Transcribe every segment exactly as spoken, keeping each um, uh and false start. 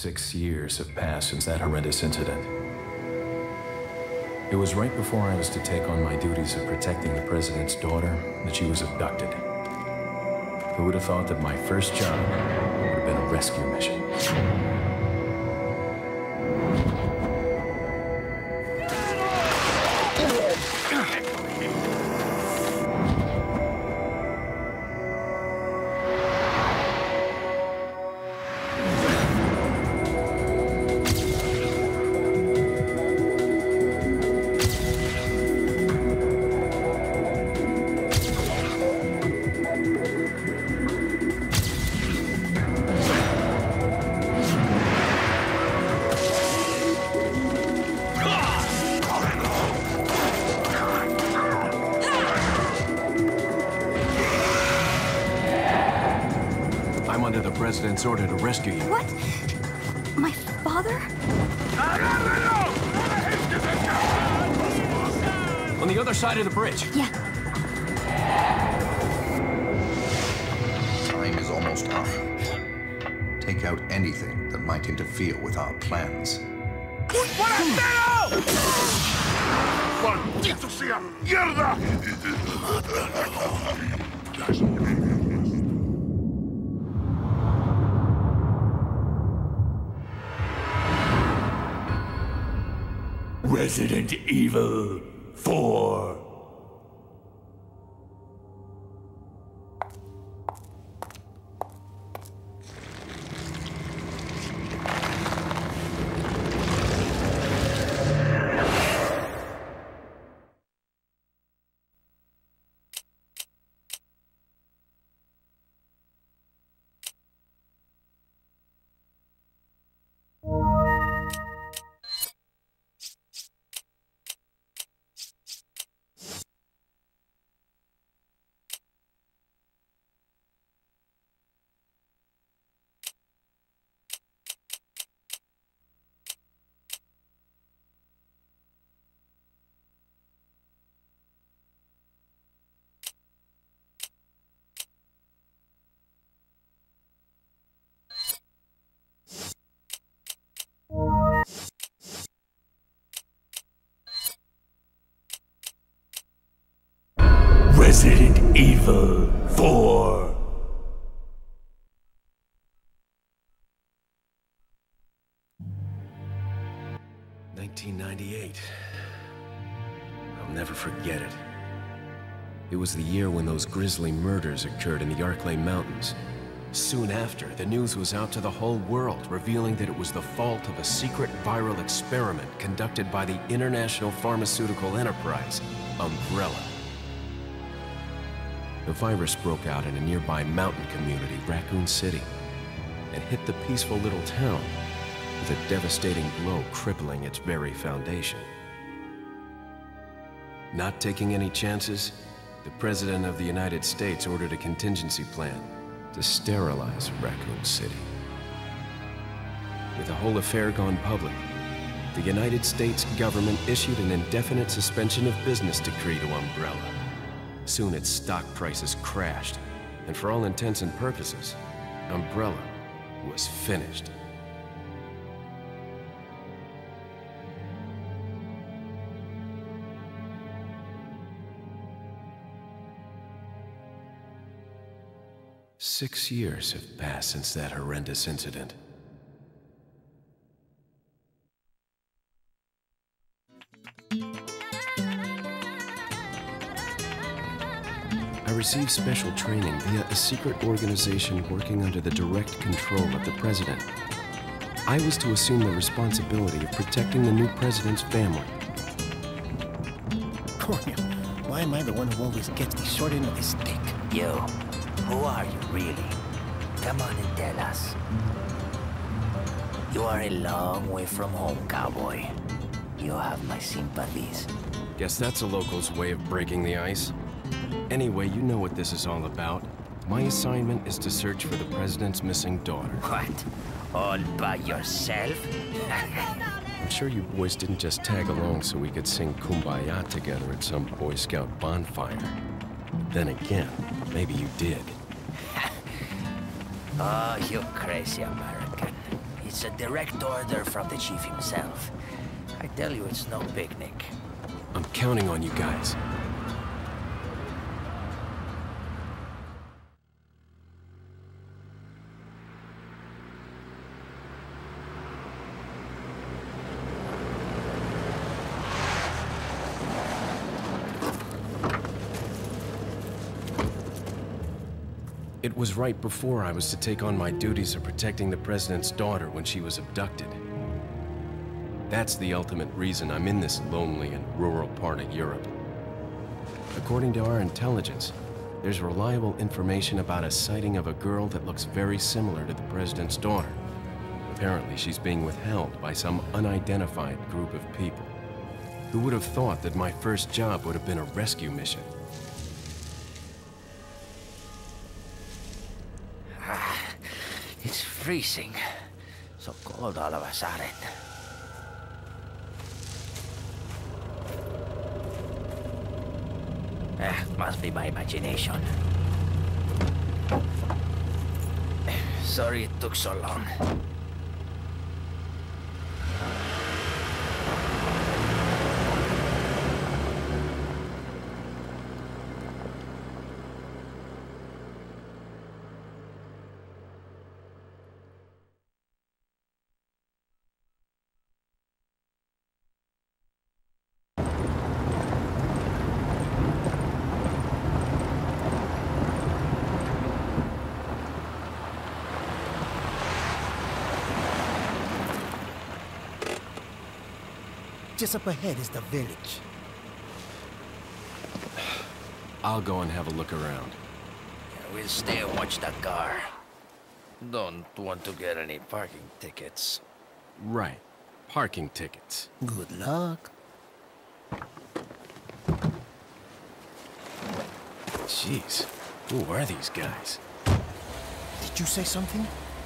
Six years have passed since that horrendous incident. It was right before I was to take on my duties of protecting the president's daughter that she was abducted. Who would have thought that my first job would have been a rescue mission? President's order to rescue you. What? My father? On the other side of the bridge. Yeah. Time is almost up. Take out anything that might interfere with our plans. ¡Maldito sea! ¡Mierda! Resident Evil four. Resident Evil four. nineteen ninety-eight. I'll never forget it. It was the year when those grisly murders occurred in the Arklay Mountains. Soon after, the news was out to the whole world, revealing that it was the fault of a secret viral experiment conducted by the international pharmaceutical enterprise, Umbrella. The virus broke out in a nearby mountain community, Raccoon City, and hit the peaceful little town with a devastating blow crippling its very foundation. Not taking any chances, the President of the United States ordered a contingency plan to sterilize Raccoon City. With the whole affair gone public, the United States government issued an indefinite suspension of business decree to Umbrella. Soon its stock prices crashed, and for all intents and purposes, Umbrella was finished. Six years have passed since that horrendous incident. I received special training via a secret organization working under the direct control of the president. I was to assume the responsibility of protecting the new president's family. Cornel, why am I the one who always gets the short end of the stick? You, who are you really? Come on and tell us. You are a long way from home, cowboy. You have my sympathies. Guess that's a local's way of breaking the ice. Anyway, you know what this is all about. My assignment is to search for the president's missing daughter. What? All by yourself? I'm sure you boys didn't just tag along so we could sing Kumbaya together at some Boy Scout bonfire. Then again, maybe you did. Oh, you crazy American. It's a direct order from the chief himself. I tell you, it's no picnic. I'm counting on you guys. It was right before I was to take on my duties of protecting the president's daughter when she was abducted. That's the ultimate reason I'm in this lonely and rural part of Europe. According to our intelligence, there's reliable information about a sighting of a girl that looks very similar to the president's daughter. Apparently, she's being withheld by some unidentified group of people. Who would have thought that my first job would have been a rescue mission? It's freezing. So cold all of a sudden. Eh, must be my imagination. Sorry it took so long. Just up ahead is the village. I'll go and have a look around. Yeah, we'll stay and watch that car. Don't want to get any parking tickets. Right. Parking tickets. Good luck. Jeez. Who are these guys? Did you say something?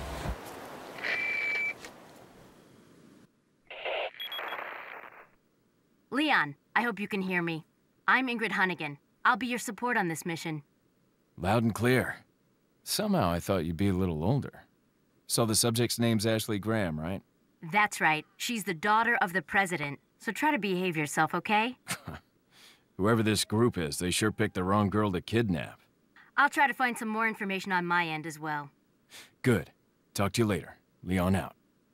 Leon, I hope you can hear me. I'm Ingrid Hunnigan. I'll be your support on this mission. Loud and clear. Somehow I thought you'd be a little older. So the subject's name's Ashley Graham, right? That's right. She's the daughter of the president. So try to behave yourself, okay? Whoever this group is, they sure picked the wrong girl to kidnap. I'll try to find some more information on my end as well. Good. Talk to you later. Leon out.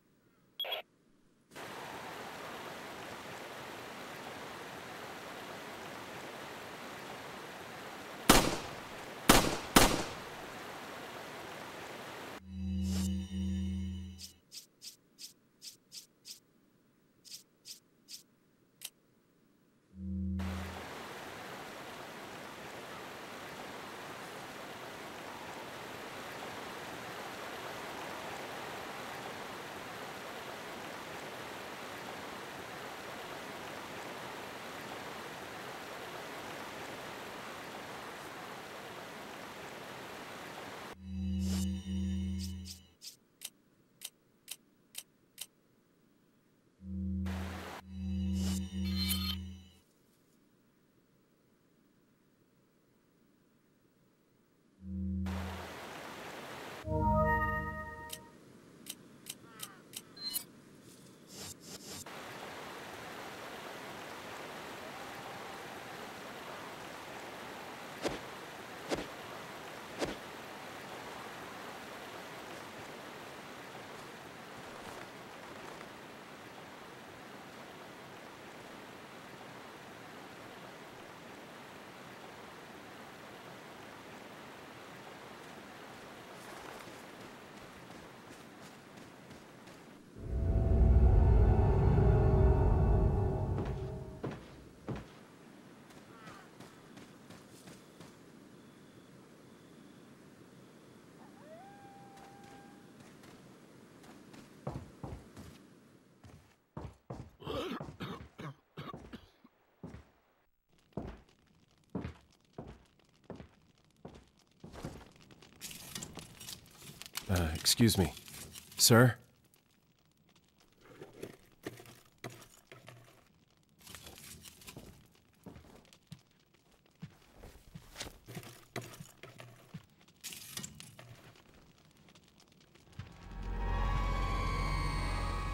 Uh, excuse me. Sir?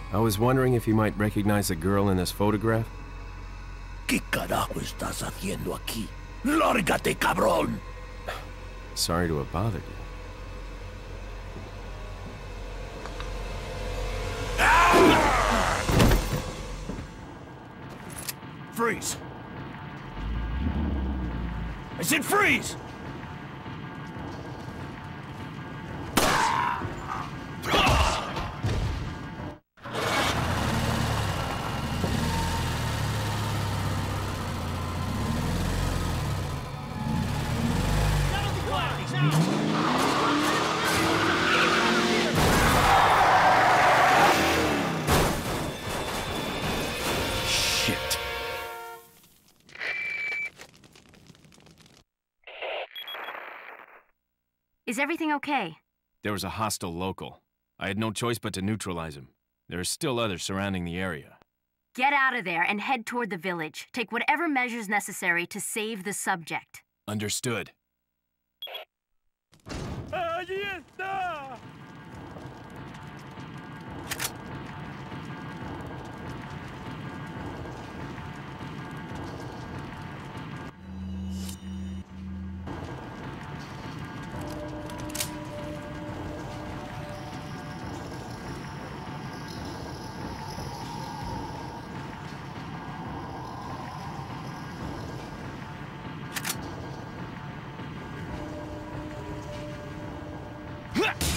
I was wondering if you might recognize the girl in this photograph? ¿Qué carajo estás haciendo aquí? ¡Lárgate, cabrón! Sorry to have bothered you. Freeze! I said freeze! Shit. Is everything okay? There was a hostile local. I had no choice but to neutralize him. There are still others surrounding the area. Get out of there and head toward the village. Take whatever measures necessary to save the subject. Understood. ¡Allí está! Huh!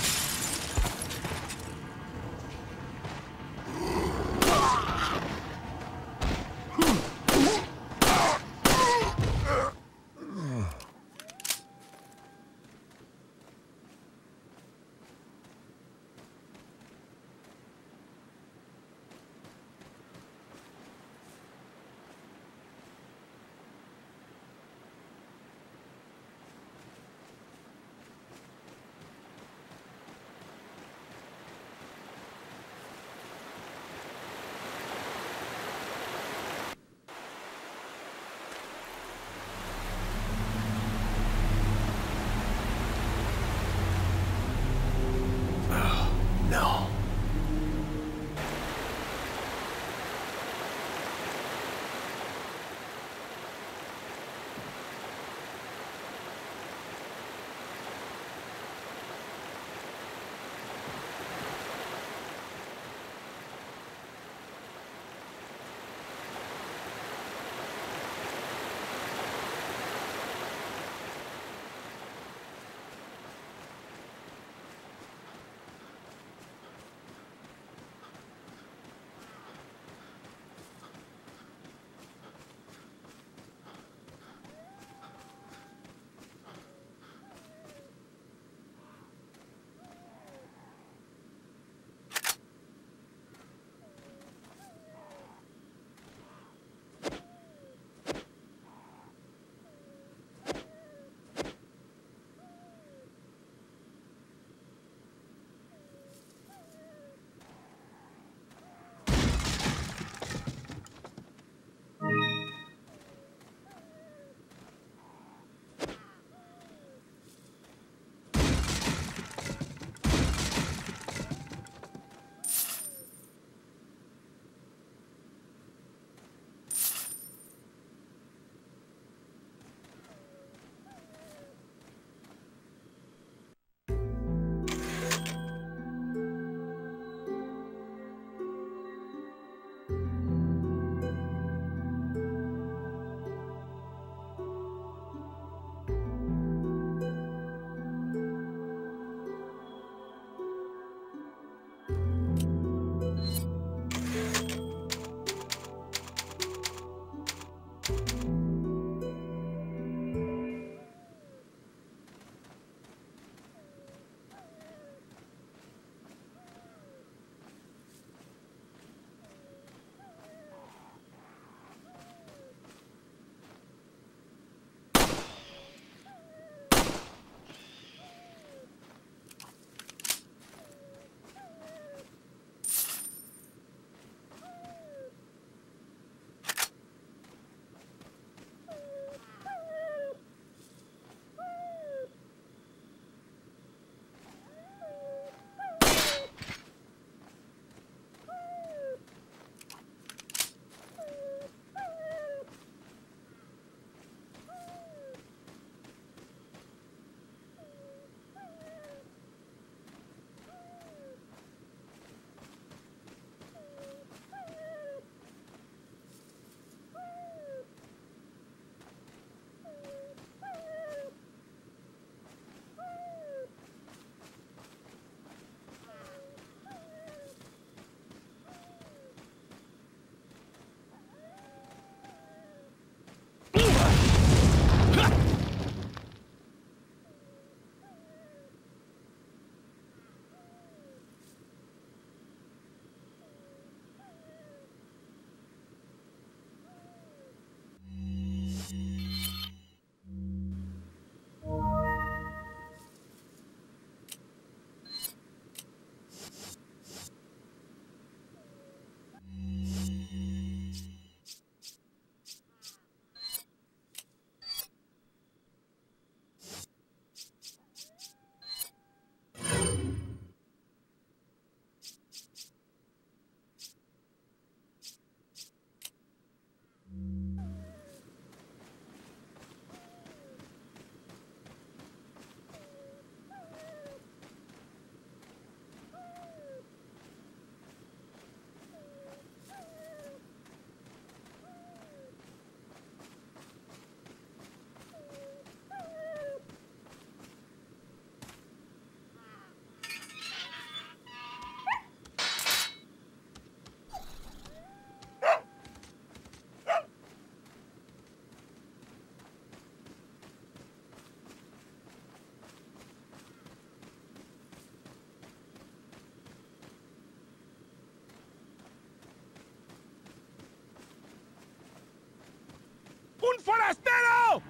forastero!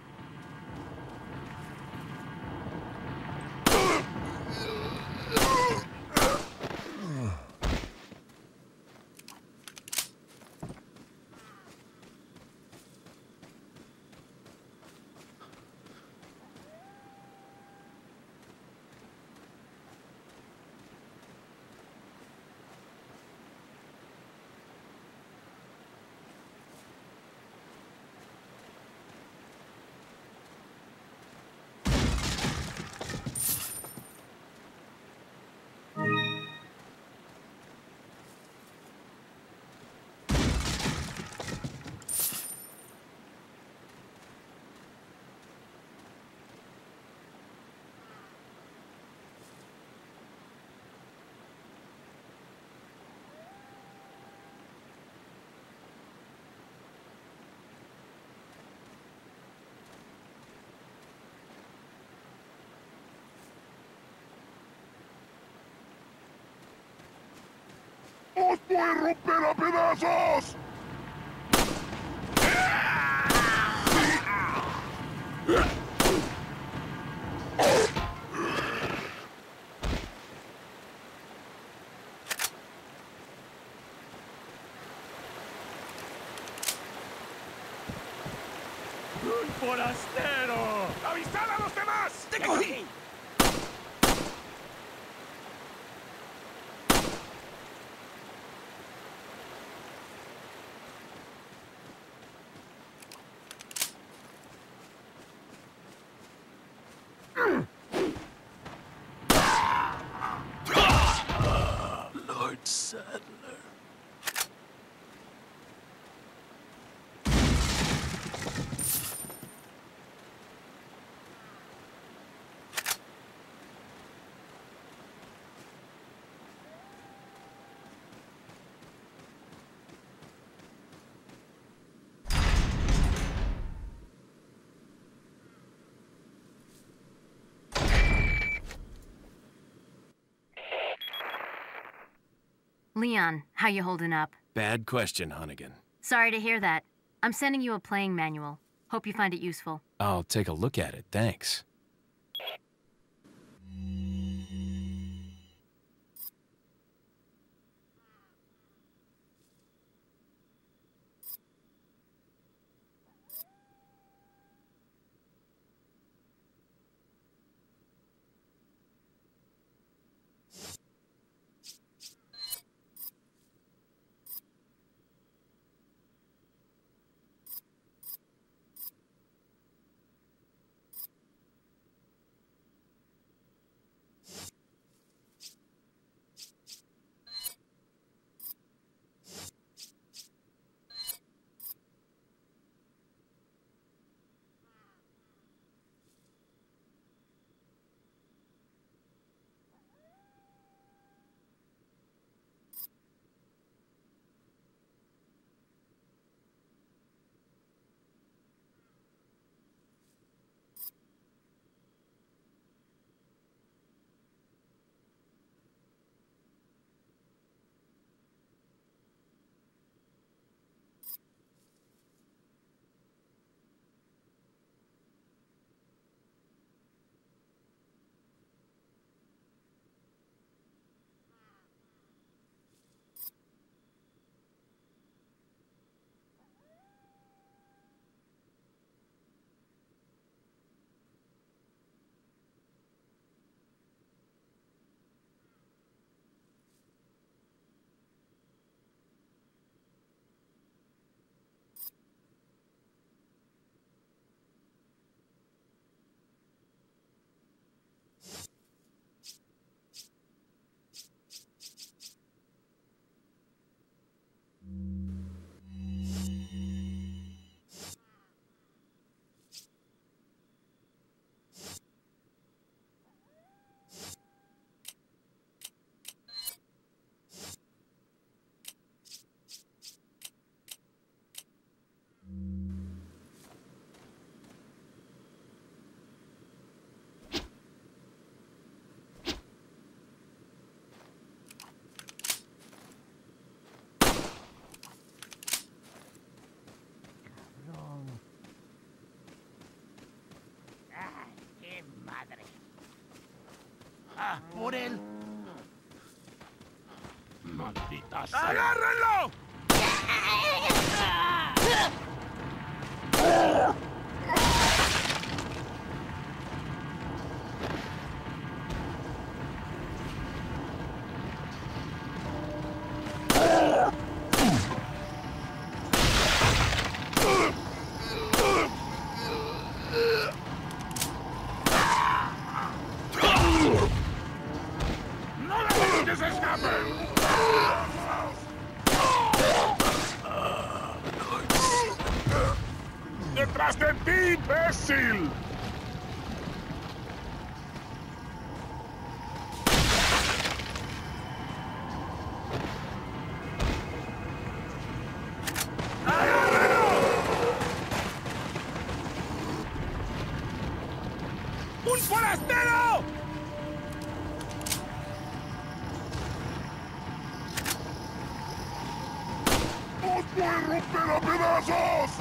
¡Os voy a romper a pedazos! ¡Un forastero! ¡Avisad a los demás! ¡Te cogí! Lord Sadler. Leon, how you holding up? Bad question, Hunnigan. Sorry to hear that. I'm sending you a playing manual. Hope you find it useful. I'll take a look at it, thanks. Ah, por él. Maldita sea. ¡Agárrenlo! ¡Detrás de ti, imbécil! ¡Un forastero! ¡Os voy a romper a pedazos!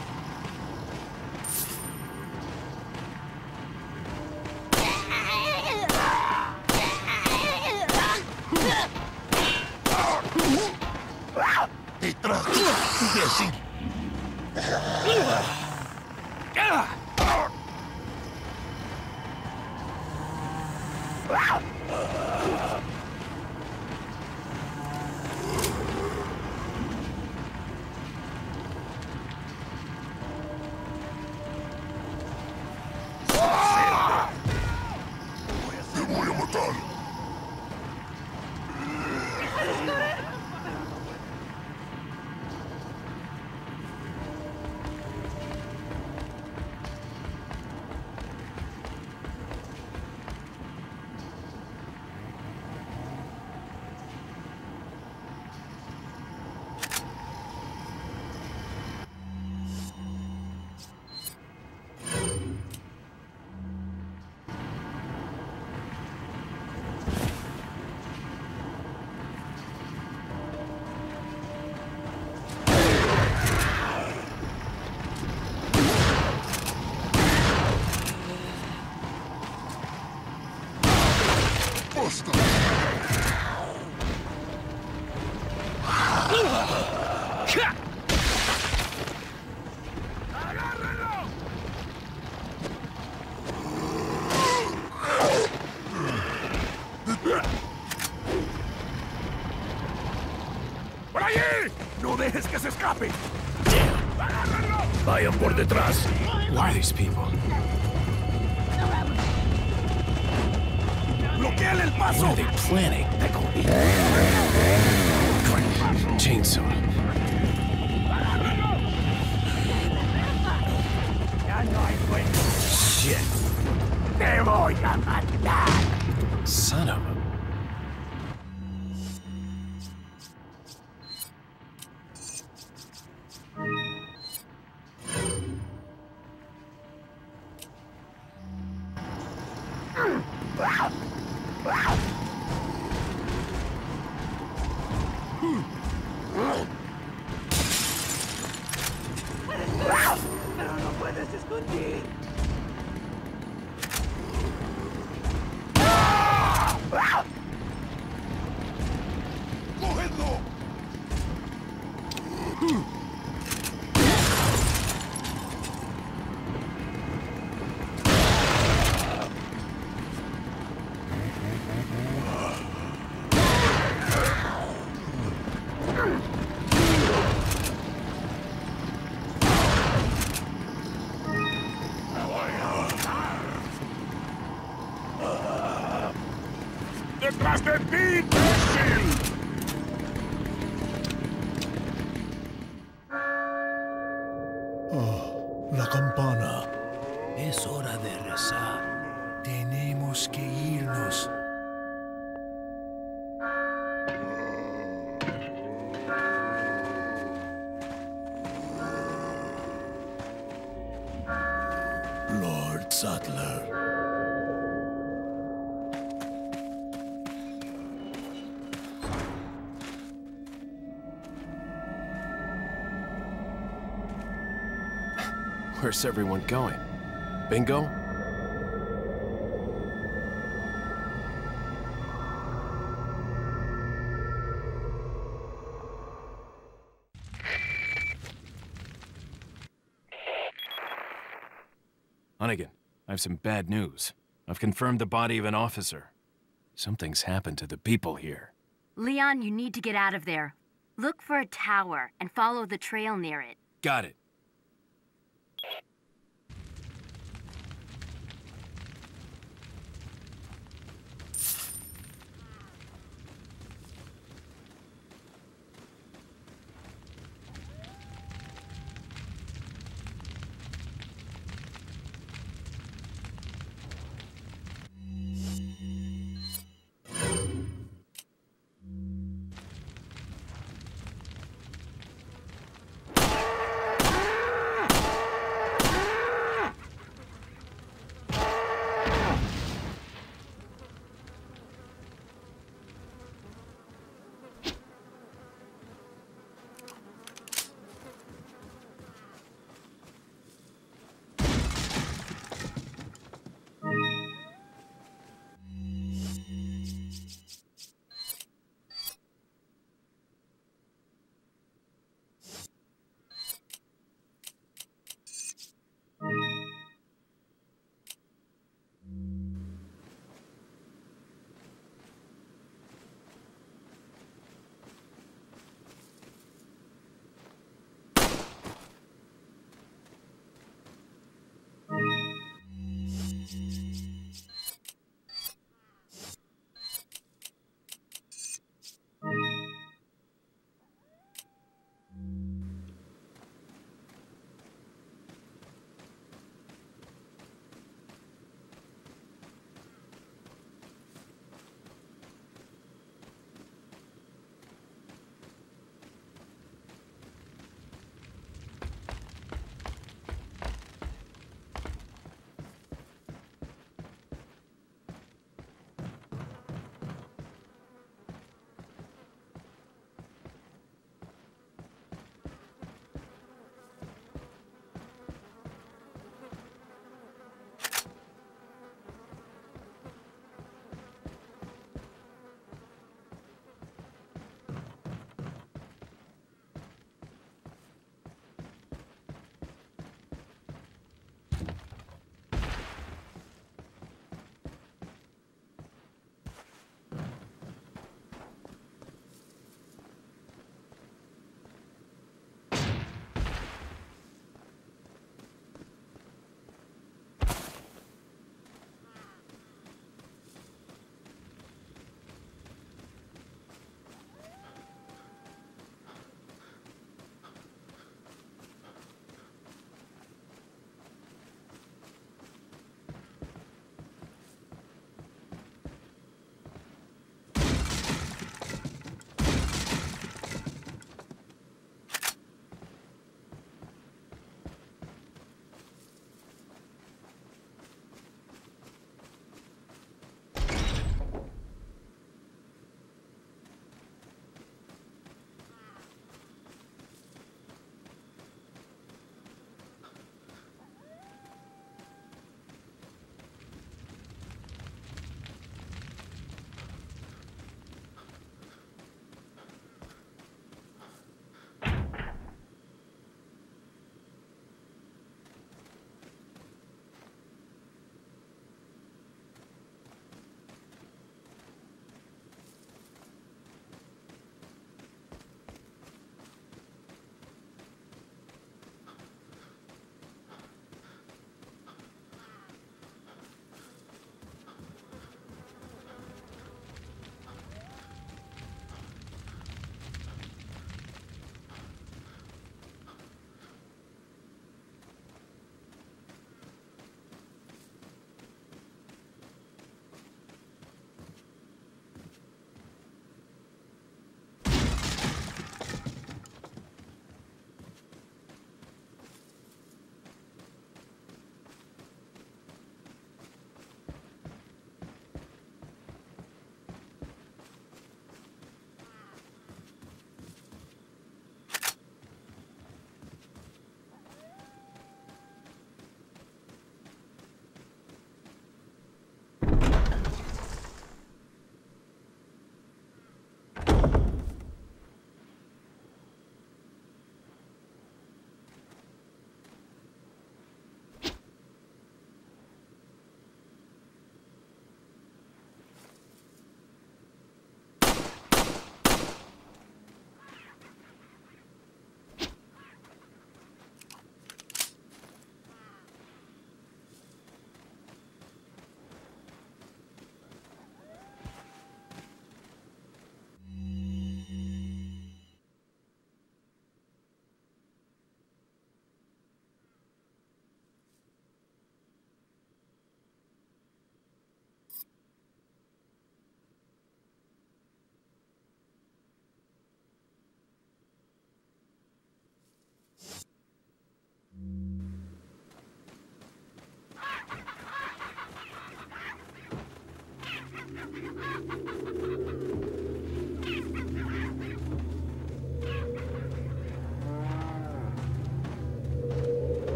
¡Detrás! ¡Imbécil! ¡Te voy a matar! ¡Por allí! ¡No dejes que se escape! ¡Agárrenlo! Vayan por detrás. Who are these people? ¡Bloqueale el paso! What are they planning? Chainsaw. ¡Ya no hay vuelta! Shit. ¡Te voy a matar! Son of a... ¡Pero no puedes esconder! ¡Cógenlo! ¡Detrás de ti, imbécil! Oh, la campana. Es hora de rezar. Tenemos que irnos. Lord Sattler. Where's everyone going? Bingo? Hunnigan, I have some bad news. I've confirmed the body of an officer. Something's happened to the people here. Leon, you need to get out of there. Look for a tower and follow the trail near it. Got it.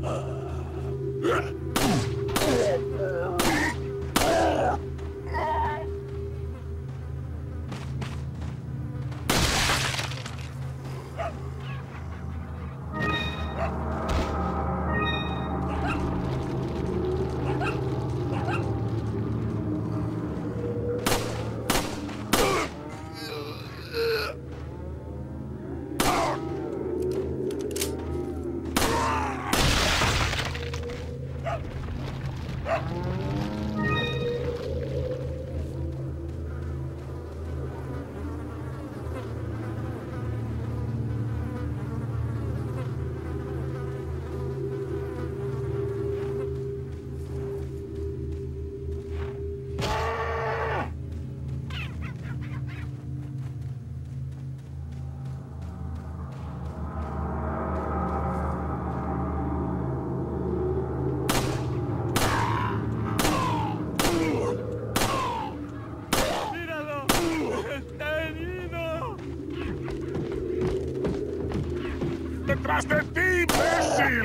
¡Detrás de ti, imbécil!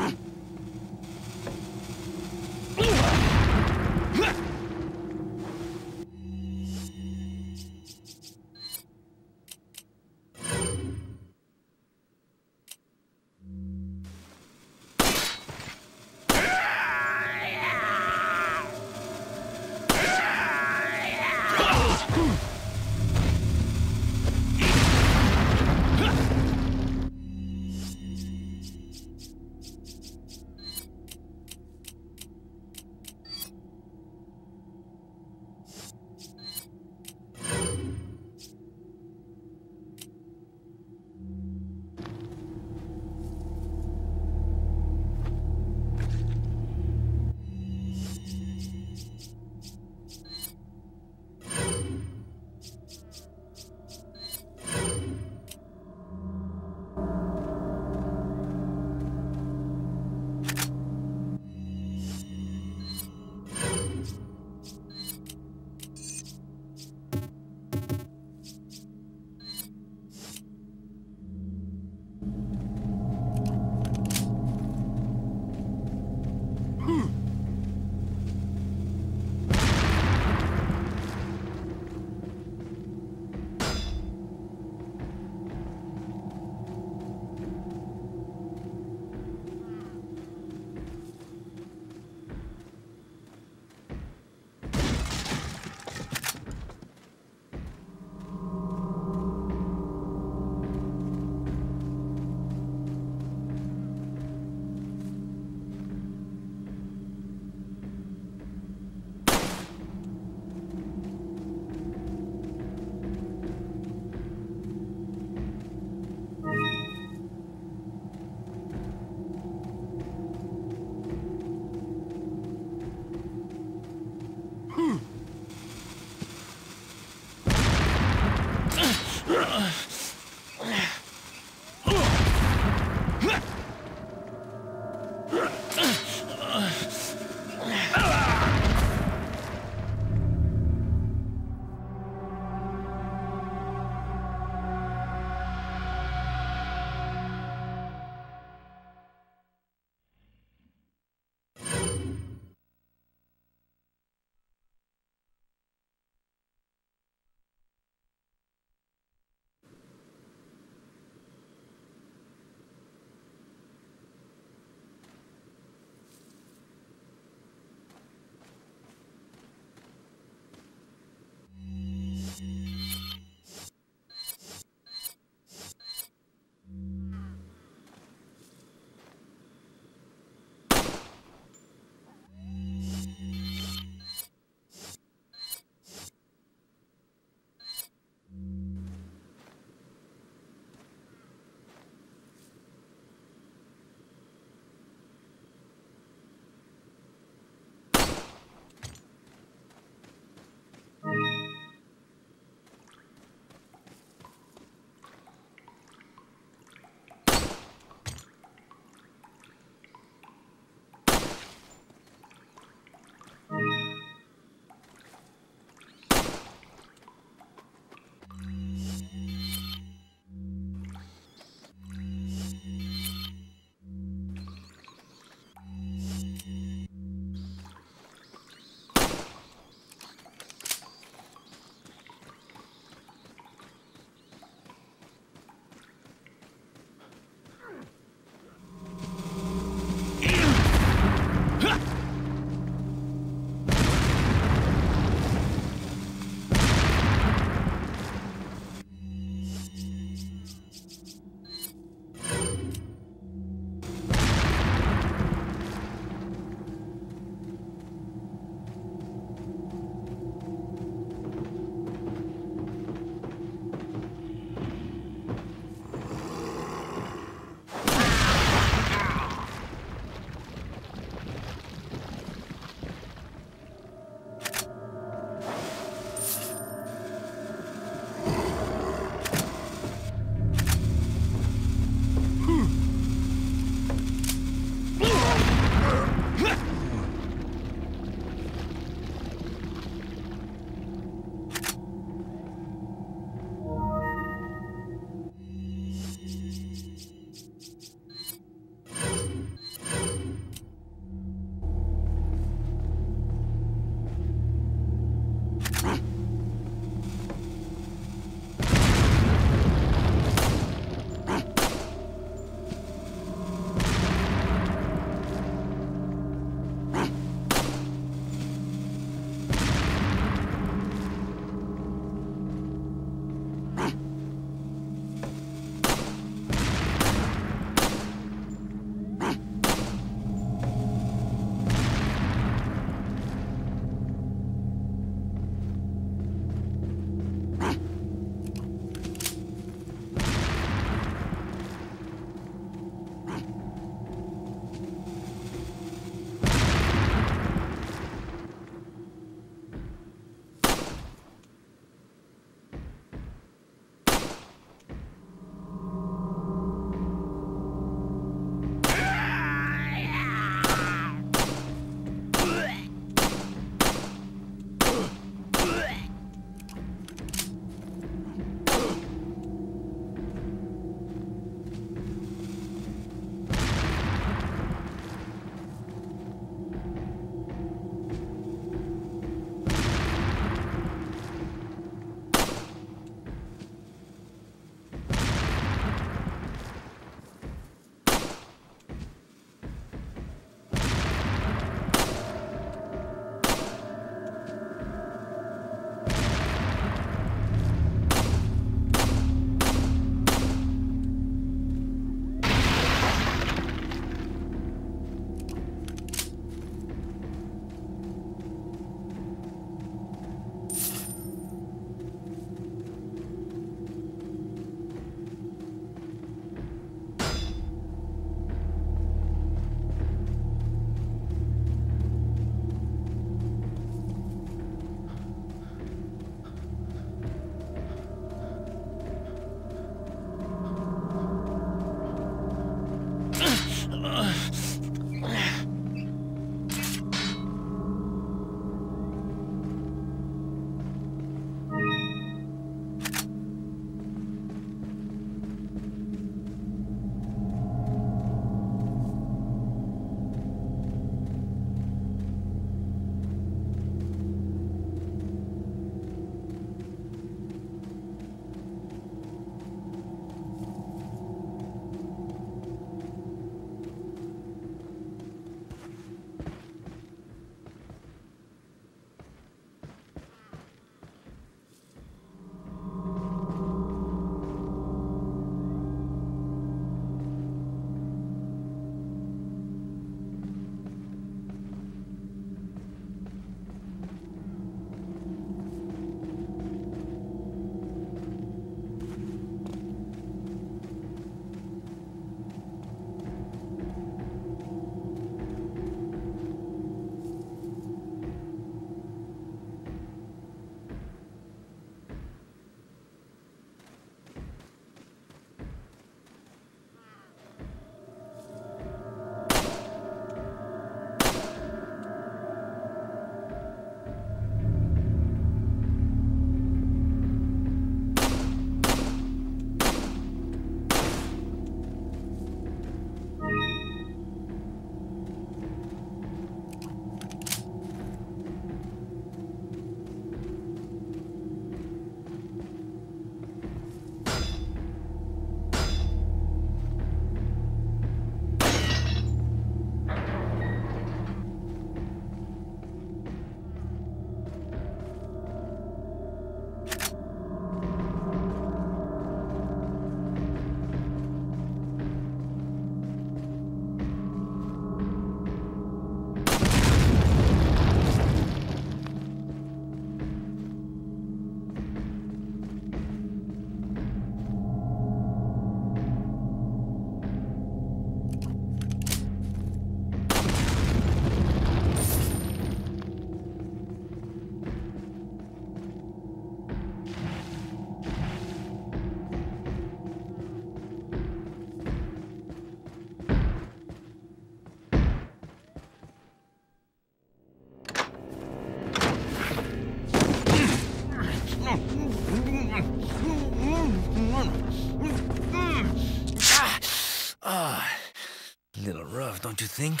rough, don't you think?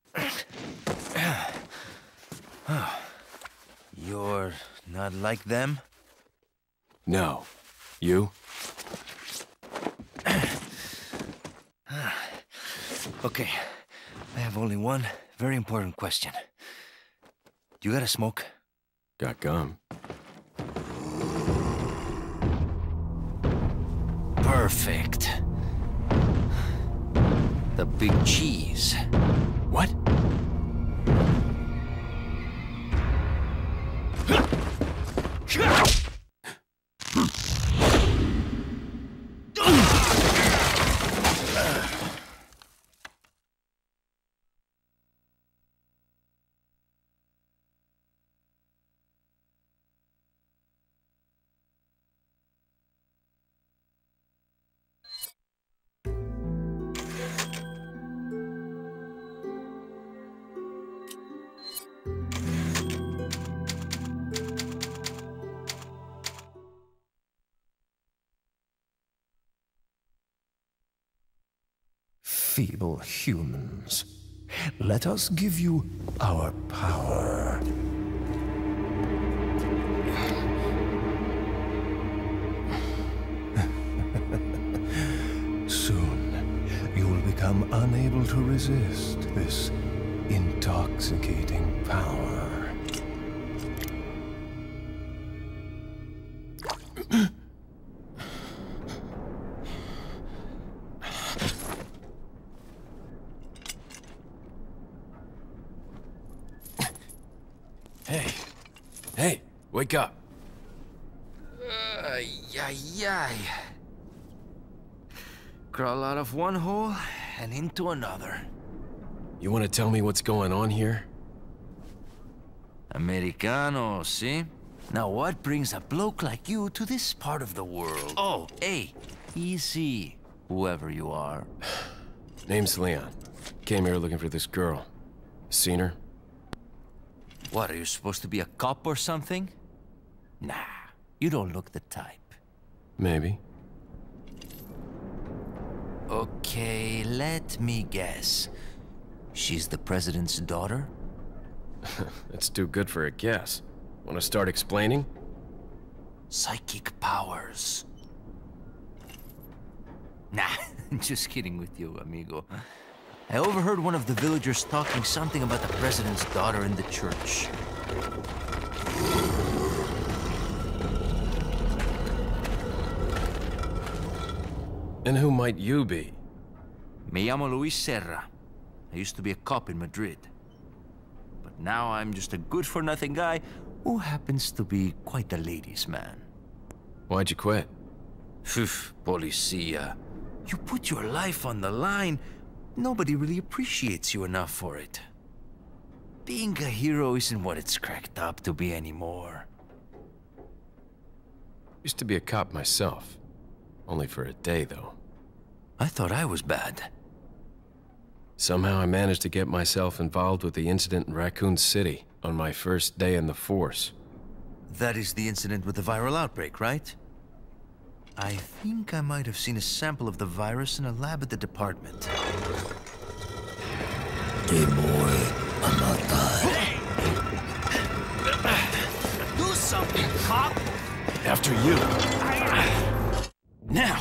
You're not like them? No. You? Okay, I have only one very important question. You got a smoke? Got gum. Perfect. The big cheese. What? Feeble humans, let us give you our power. Soon, you will become unable to resist this intoxicating power. Hey. Hey, wake up. Ay, ay, ay. Crawl out of one hole and into another. You want to tell me what's going on here? Americano, see? Now what brings a bloke like you to this part of the world? Oh, hey, easy, whoever you are. Name's Leon. Came here looking for this girl. Seen her? What, are you supposed to be a cop or something? Nah, you don't look the type. Maybe. Okay, let me guess. She's the president's daughter? That's too good for a guess. Want to start explaining? Psychic powers. Nah, just kidding with you, amigo. I overheard one of the villagers talking something about the president's daughter in the church. And who might you be? Me llamo Luis Serra. I used to be a cop in Madrid. But now I'm just a good-for-nothing guy who happens to be quite a ladies' man. Why'd you quit? Phew, policia. You put your life on the line. Nobody really appreciates you enough for it. Being a hero isn't what it's cracked up to be anymore. Used to be a cop myself. Only for a day, though. I thought I was bad. Somehow I managed to get myself involved with the incident in Raccoon City on my first day in the force. That is the incident with the viral outbreak, right? I think I might have seen a sample of the virus in a lab at the department. Hey boy, I'm not dying. Do something, cop! After you. Now!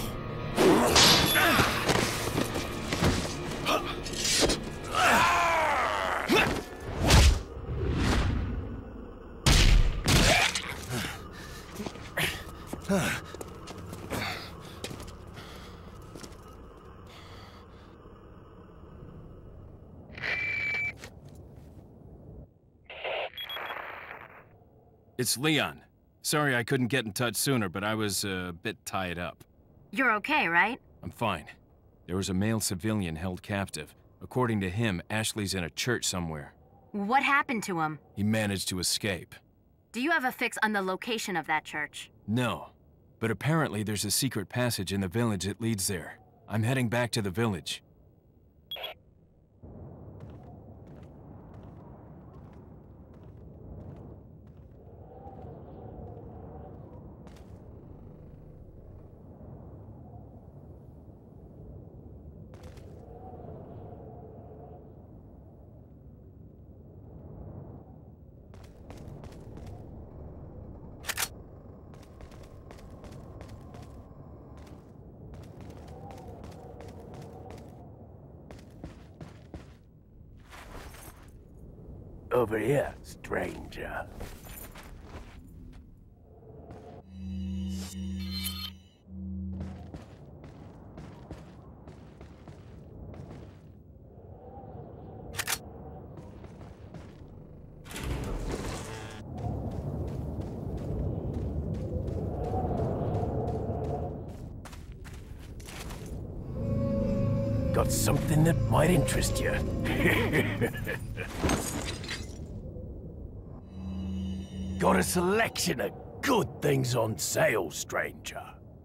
It's Leon. Sorry I couldn't get in touch sooner, but I was uh, a bit tied up. You're okay, right? I'm fine. There was a male civilian held captive. According to him, Ashley's in a church somewhere. What happened to him? He managed to escape. Do you have a fix on the location of that church? No, but apparently there's a secret passage in the village that leads there. I'm heading back to the village. over here, stranger. Got something that might interest you. Got a selection of good things on sale, stranger.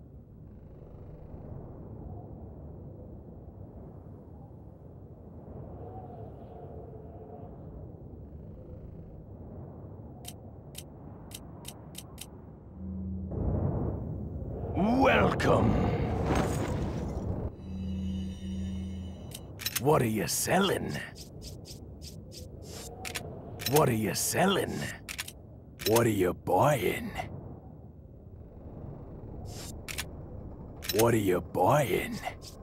Welcome. What are you selling? What are you selling? What are you buying? What are you buying?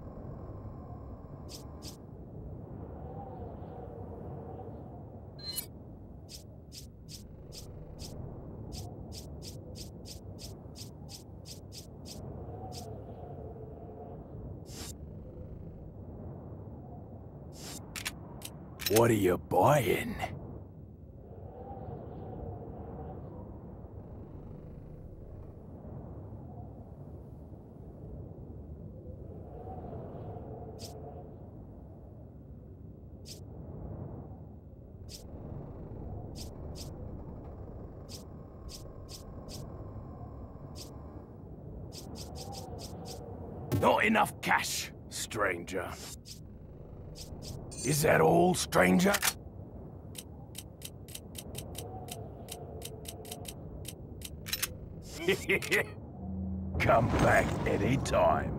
What are you buying? Not enough cash, stranger. Is that all, stranger? Come back any time.